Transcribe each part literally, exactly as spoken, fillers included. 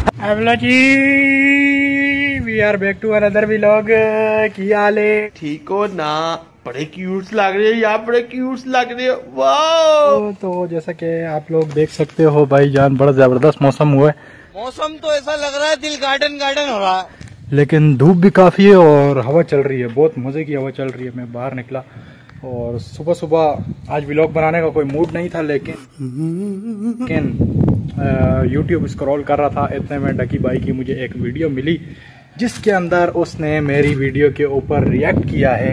Hello ji, we are back to another vlog. की हाल है? ठीक हो ना? बड़े क्यूट लग रहे हैं यार, बड़े क्यूट लग रहे हैं। वाह! तो जैसा कि आप लोग देख सकते हो भाईजान, बड़ा जबरदस्त मौसम हुआ है। मौसम तो ऐसा लग रहा है दिल गार्डन गार्डन हो रहा है, लेकिन धूप भी काफी है और हवा चल रही है, बहुत मजे की हवा चल रही है। मैं बाहर निकला और सुबह सुबह आज व्लॉग बनाने का कोई मूड नहीं था, लेकिन लेकिन यूट्यूब स्क्रॉल कर रहा था, इतने में डकी भाई की मुझे एक वीडियो मिली जिसके अंदर उसने मेरी वीडियो के ऊपर रिएक्ट किया है।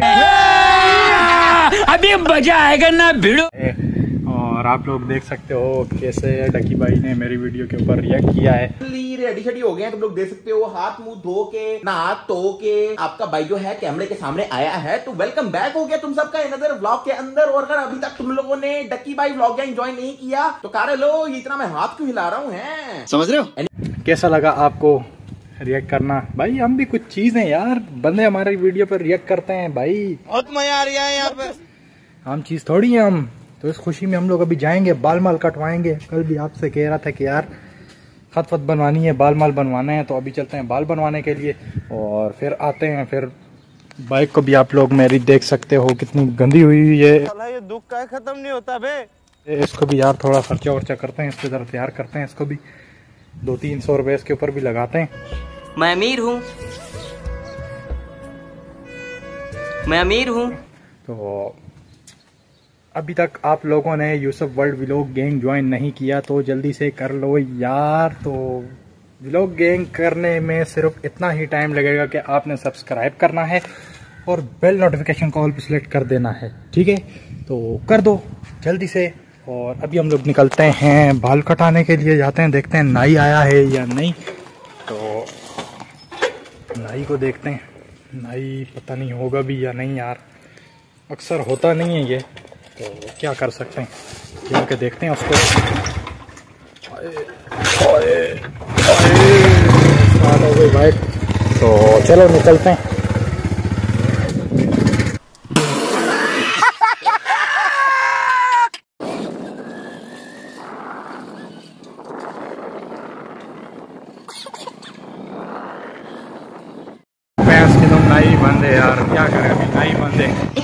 अभी मजा आएगा ना भिड़ो। और आप लोग देख सकते हो कैसे डकी भाई ने मेरी वीडियो के ऊपर रिएक्ट किया है। रेडी शेडी हो गए हैं, तुम लोग देख सकते हो। हाथ मुंह धो के नहा धो के आपका भाई जो है कैमरे के सामने आया है, तो वेलकम बैक हो गया तुम सबका अनदर व्लॉग के अंदर। और अगर अभी तक तुम लोगों ने डकी भाई व्लॉग एंजॉय नहीं किया तो कार्य लो, इतना मैं हाथ क्यों हिला रहा हूँ, है समझ रहे हो? कैसा लगा आपको रिएक्ट करना? भाई हम भी कुछ चीज है यार, बंदे हमारे वीडियो पर रिएक्ट करते हैं भाई, बहुत मजा आ रहा है यहाँ पे। हम चीज थोड़ी है हम तो। इस खुशी में हम लोग अभी जाएंगे, बाल माल कटवाएंगे। कल भी आपसे कह रहा था कि यार खत फत बनवानी है, बाल माल बनवाना है, तो अभी चलते हैं बाल बनवाने के लिए और फिर आते हैं। फिर बाइक को भी आप लोग मेरी देख सकते हो कितनी गंदी हुई हुई है। ये दुख का खत्म नहीं होता बे। इसको भी यार थोड़ा खर्चा वर्चा करते हैं, इसको जरा तैयार करते हैं। इसको भी दो तीन सौ रुपए इसके ऊपर भी लगाते हैं। मैं अमीर हूँ, मैं अमीर हूँ। तो अभी तक आप लोगों ने Yusuf world vlog gang join नहीं किया तो जल्दी से कर लो यार। तो व्लॉग गैंग करने में सिर्फ इतना ही टाइम लगेगा कि आपने सब्सक्राइब करना है और बेल नोटिफिकेशन कॉल पर सिलेक्ट कर देना है, ठीक है? तो कर दो जल्दी से। और अभी हम लोग निकलते हैं बाल कटाने के लिए, जाते हैं, देखते हैं नाई आया है या नहीं। तो नाई को देखते हैं, नाई पता नहीं होगा भी या नहीं यार, अक्सर होता नहीं है ये, तो क्या कर सकते हैं, जाके देखते हैं उसको। आए, आए, आए, हो गई भाई, तो चलो निकलते हैं। भैंस की तो नाई बंद है यार, क्या करें, अभी नाई बंद है,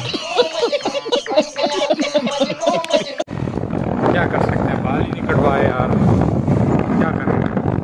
क्या कर सकते हैं, बाल ही नहीं कटवाए यार, क्या करें,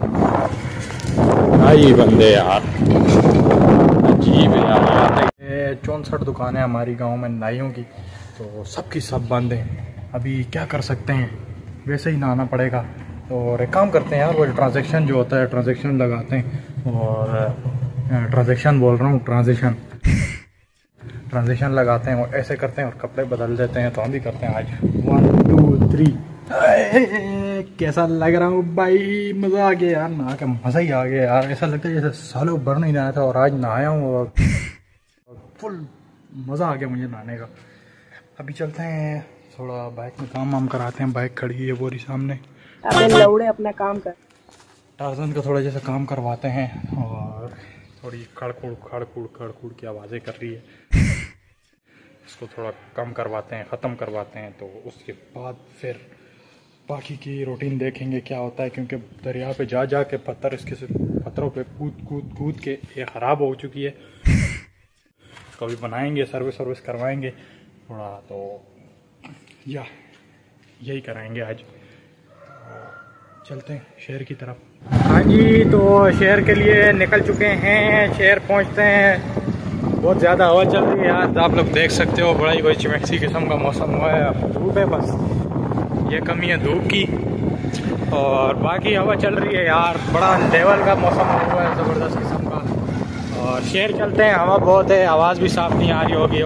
नाई बंद है यार, अजीब है यार। चौंसठ दुकानें हमारी गांव में नाइयों की, तो सबकी सब बंद हैं। अभी क्या कर सकते हैं, वैसे ही नहाना पड़ेगा। और एक काम करते हैं यार, वो ट्रांजेक्शन जो होता है ट्रांजेक्शन लगाते हैं, और ट्रांजेक्शन बोल रहा हूँ ट्रांजेक्शन ट्रांजेक्शन लगाते हैं और ऐसे करते हैं और कपड़े बदल देते हैं। तो हम भी करते हैं आज। One two three. कैसा लग रहा हूँ भाई, मज़ा आ गया यार, नहा के मज़ा ही आ गया यार। ऐसा लगता है जैसे सालों भर नहीं नहाया था और आज नहाया हूँ और फुल मज़ा आ गया मुझे नहाने का। अभी चलते हैं थोड़ा बाइक में काम वाम कराते हैं, बाइक खड़ी है बोरी सामने। लौड़े अपना काम कर, टार्जन का थोड़ा जैसा काम करवाते हैं और थोड़ी खड़खुड़ खड़खुड़ खड़खुड़ की आवाज़ें कर रही है, इसको थोड़ा कम करवाते हैं, ख़त्म करवाते हैं। तो उसके बाद फिर बाकी की रूटीन देखेंगे क्या होता है, क्योंकि दरिया पे जा जा के पत्थर इसके पत्थरों पे कूद कूद कूद के ये ख़राब हो चुकी है। इसको भी बनाएंगे, सर्विस सर्विस करवाएंगे थोड़ा, तो या यही कराएंगे आज। चलते हैं शहर की तरफ। हाँ जी, तो शहर के लिए निकल चुके हैं, शहर पहुंचते हैं। बहुत ज़्यादा हवा चल रही है यार, आप लोग देख सकते हो, बड़ा ही कोई चिमैक्सी किस्म का मौसम हुआ है। धूप है, बस ये कमी है धूप की, और बाकी हवा चल रही है यार, बड़ा लेवल का मौसम हुआ है, ज़बरदस्त किस्म का। और शहर चलते हैं, हवा बहुत है, आवाज़ भी साफ नहीं आ रही होगी।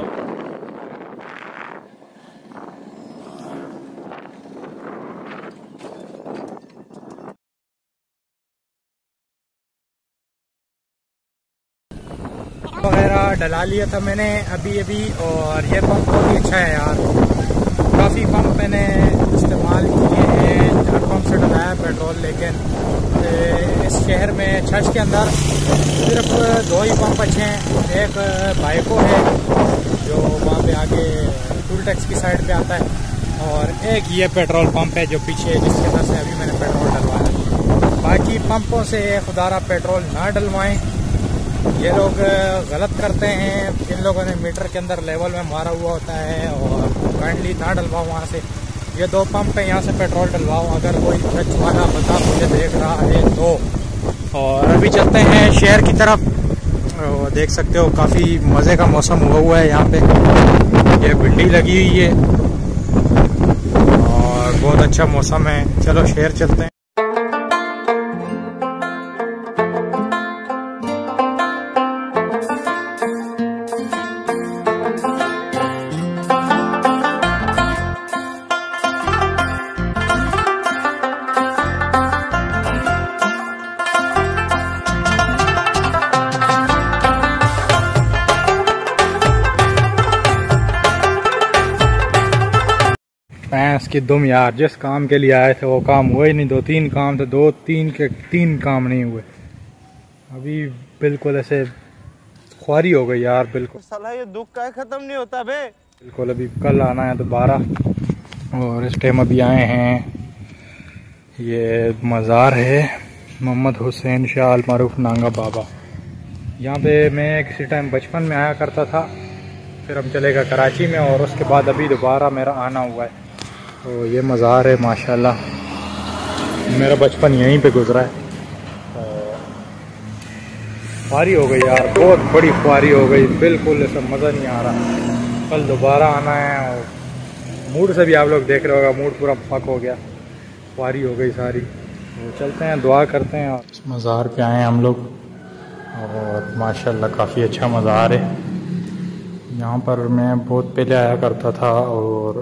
वगैरह डला लिया था मैंने अभी अभी, और ये पंप बहुत ही अच्छा है यार। काफ़ी पंप मैंने इस्तेमाल किए हैं, हर पंप से डलाया पेट्रोल, लेकिन इस शहर में छछ के अंदर सिर्फ दो ही पंप अच्छे हैं। एक बाइको है जो वहाँ पे आगे टूल टैक्स की साइड पे आता है, और एक ये पेट्रोल पंप है जो पीछे, जिसके अंदर से अभी मैंने पेट्रोल डलवाया। बाकी पंपों से खुदारा पेट्रोल ना डलवाएं, ये लोग गलत करते हैं। इन लोगों ने मीटर के अंदर लेवल में मारा हुआ होता है और काइंडली ना डलवाओ वहाँ से। ये दो पंप है, यहाँ से पेट्रोल डलवाओ अगर कोई सच वाला बंदा मुझे देख रहा है तो। और अभी चलते हैं शहर की तरफ। और देख सकते हो काफ़ी मज़े का मौसम हुआ हुआ है यहाँ पे, ये भिंडी लगी हुई है और बहुत अच्छा मौसम है। चलो शहर चलते हैं। भैंस की दुम यार, जिस काम के लिए आए थे वो काम हुए ही नहीं। दो तीन काम थे, दो तीन के तीन काम नहीं हुए। अभी बिल्कुल ऐसे ख्वारी हो गई यार, बिल्कुल साला ये दुख का खत्म नहीं होता बे। बिल्कुल अभी कल आना है दोबारा। और इस टाइम अभी आए हैं, ये मज़ार है मोहम्मद हुसैन शाह अल मारूफ नांगा बाबा। यहाँ पे मैं किसी टाइम बचपन में आया करता था, फिर हम चले गए कराची में और उसके बाद अभी दोबारा मेरा आना हुआ है। तो ये मज़ार है माशाल्लाह, मेरा बचपन यहीं पे गुजरा है। ख्वारी हो गई यार, बहुत बड़ी ख्वारी हो गई, बिल्कुल ऐसा मज़ा नहीं आ रहा। कल दोबारा आना है और मूड से भी आप लोग देख रहे होगा, मूड पूरा फक हो गया, ख्वारी हो गई सारी। तो चलते हैं, दुआ करते हैं। और इस मज़ार पे आए हैं हम लोग और माशाल्लाह काफ़ी अच्छा मज़ार है। यहाँ पर मैं बहुत पहले आया करता था और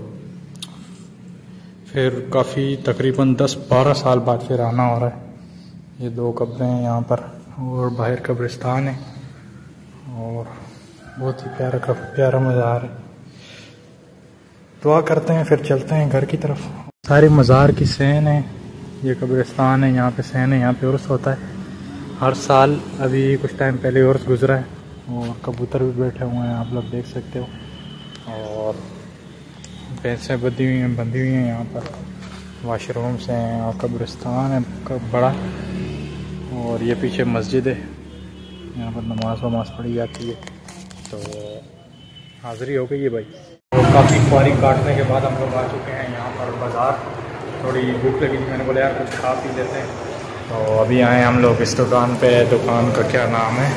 फिर काफ़ी तकरीबन दस बारह साल बाद फिर आना हो रहा है। ये दो कब्रें हैं यहाँ पर और बाहर कब्रिस्तान है और बहुत ही प्यारा प्यारा मज़ार है। दुआ करते हैं फिर चलते हैं घर की तरफ। सारे मज़ार की सहन है, ये कब्रिस्तान है, यहाँ पे सहन है, यहाँ पे उर्स होता है हर साल। अभी कुछ टाइम पहले उर्स गुजरा है और कबूतर भी बैठे हुए हैं, आप लोग देख सकते हो। और भैंसें बंधी हुई हैं बंधी हुई हैं यहाँ पर, वाशरूम्स हैं और कब्रिस्तान है बड़ा। और ये पीछे मस्जिद है, यहाँ पर नमाज वमाज पढ़ी जाती है। तो हाज़िरी हो गई है भाई। तो काफ़ी ख्वारी काटने के बाद हम लोग आ चुके हैं यहाँ पर बाज़ार। थोड़ी भूख लगी थी, मैंने बोला यार कुछ खा पी लेते हैं। तो अभी आए हम लोग इस दुकान पे। दुकान का क्या नाम है,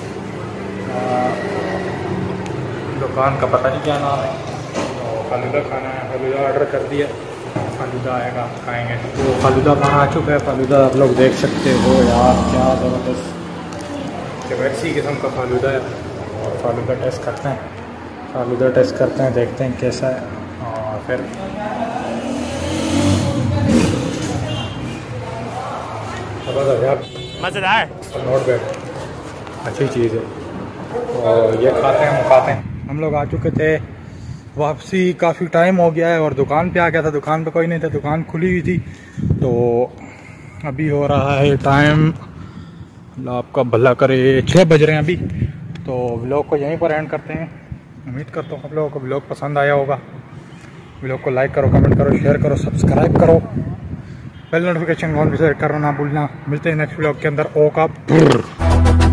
दुकान का पता नहीं क्या नाम है। तो फालूदा खाना है, फालूदा ऑर्डर कर दिया, फालूदा आएगा खाएंगे। तो फालूदा खाना आ चुका है, फालूदा आप लोग देख सकते हो यार, क्या ज़बरदस्त वैसी किस्म का फालूदा है। और फालूदा टेस्ट करते हैं, फालूदा टेस्ट करते हैं, देखते हैं कैसा है। और फिर मज़ेदार, नोट बैड अच्छी चीज़ है। और ये खाते हैं, हम खाते हैं। हम लोग आ चुके थे वापसी, काफ़ी टाइम हो गया है और दुकान पे आ गया था। दुकान पे कोई नहीं था, दुकान खुली हुई थी। तो अभी हो रहा है टाइम, आपका भला करे, छः बज रहे हैं अभी। तो व्लॉग को यहीं पर एंड करते हैं। उम्मीद करता हूँ आप लोगों को व्लॉग पसंद आया होगा। व्लॉग को लाइक करो, कमेंट करो, शेयर करो, सब्सक्राइब करो, बेल नोटिफिकेशन ऑन भी करना ना भूलना। मिलते हैं नेक्स्ट व्लॉग के अंदर। ओ का